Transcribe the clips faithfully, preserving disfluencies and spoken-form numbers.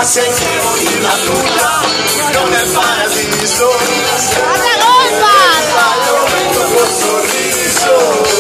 se devo dire la tua, non è paradiso. Guarda colpa! Io metto col sorriso.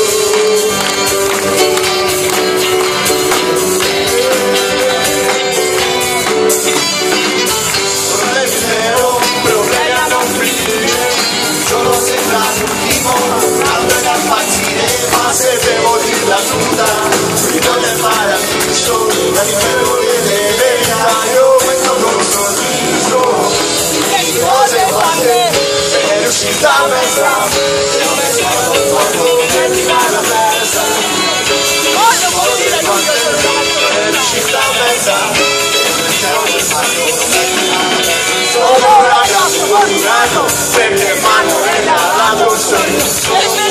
Problemi zero, problemi a non finire. Sono sembra l'ultimo, altro da impazzire. Ma se devo dire la tua, non è paradiso. La differenza verità, io metto col sorriso. Cose fatte, è riuscita a mettere. Io mi sono fatto, metti la testa. Cose fatte, è riuscita a mettere. Sono un ragazzo fortunato perché Manuela la tua storia.